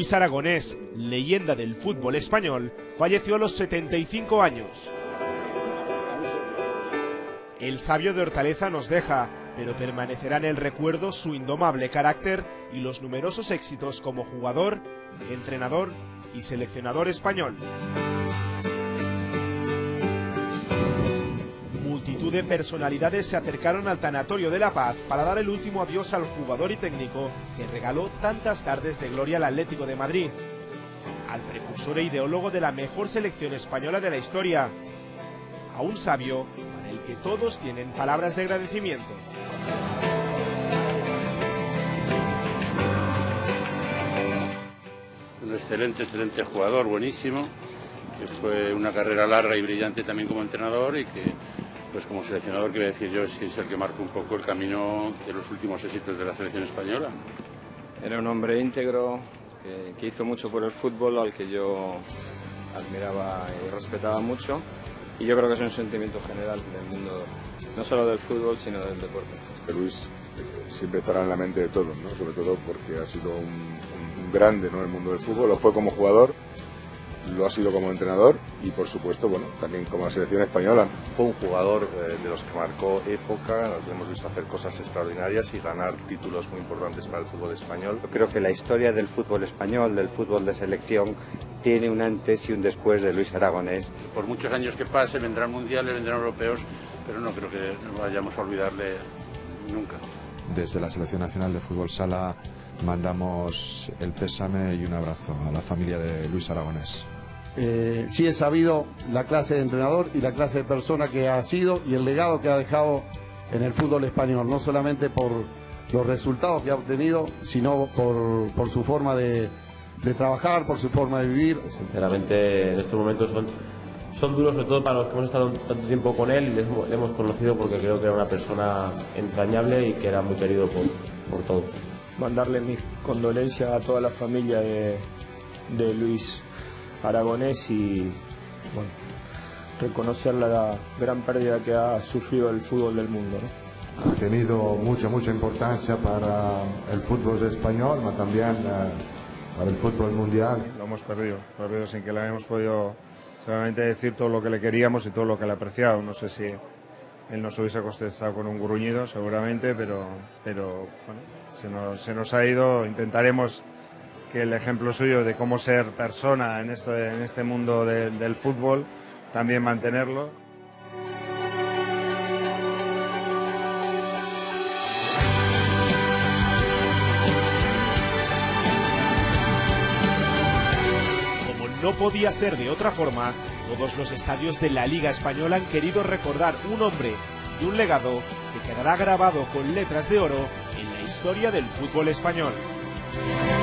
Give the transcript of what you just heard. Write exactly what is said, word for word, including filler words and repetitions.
Luis Aragonés, leyenda del fútbol español, falleció a los setenta y cinco años. El sabio de Hortaleza nos deja, pero permanecerá en el recuerdo su indomable carácter y los numerosos éxitos como jugador, entrenador y seleccionador español. Multitud de personalidades se acercaron al Tanatorio de La Paz para dar el último adiós al jugador y técnico que regaló tantas tardes de gloria al Atlético de Madrid, al precursor e ideólogo de la mejor selección española de la historia, a un sabio para el que todos tienen palabras de agradecimiento. Un excelente, excelente jugador, buenísimo, que fue una carrera larga y brillante también como entrenador y que, pues como seleccionador, quiero decir yo, sí es el que marcó un poco el camino de los últimos éxitos de la selección española. Era un hombre íntegro, que, que hizo mucho por el fútbol, al que yo admiraba y respetaba mucho, y yo creo que es un sentimiento general del mundo, no solo del fútbol, sino del deporte. Luis siempre estará en la mente de todos, ¿no? Sobre todo porque ha sido un, un grande, ¿no?, en el mundo del fútbol. Lo fue como jugador, lo ha sido como entrenador y, por supuesto, bueno, también como la selección española. Fue un jugador eh, de los que marcó época, nos hemos visto hacer cosas extraordinarias y ganar títulos muy importantes para el fútbol español. Yo creo que la historia del fútbol español, del fútbol de selección, tiene un antes y un después de Luis Aragonés. Por muchos años que pase, vendrán mundiales, vendrán europeos, pero no creo que nos vayamos a olvidarle nunca. Desde la Selección Nacional de Fútbol Sala mandamos el pésame y un abrazo a la familia de Luis Aragonés. Eh, sí he sabido la clase de entrenador y la clase de persona que ha sido y el legado que ha dejado en el fútbol español, no solamente por los resultados que ha obtenido, sino por, por su forma de, de trabajar, por su forma de vivir. Sinceramente, en estos momentos son, son duros, sobre todo para los que hemos estado tanto tiempo con él y le hemos, le hemos conocido, porque creo que era una persona entrañable y que era muy querido por, por todos. Mandarle mis condolencias a toda la familia de, de Luis Aragonés y, bueno, reconocer la gran pérdida que ha sufrido el fútbol del mundo, ¿no? Ha tenido mucha, mucha importancia para el fútbol español, pero también uh, para el fútbol mundial. Lo hemos perdido, perdido sin que le hayamos podido solamente decir todo lo que le queríamos y todo lo que le apreciado. No sé si él nos hubiese contestado con un gruñido, seguramente, pero, pero bueno, se nos, se nos ha ido. Intentaremos que el ejemplo suyo de cómo ser persona en este, en este mundo de, del fútbol, también mantenerlo. Como no podía ser de otra forma, todos los estadios de la Liga Española han querido recordar un hombre y un legado que quedará grabado con letras de oro en la historia del fútbol español.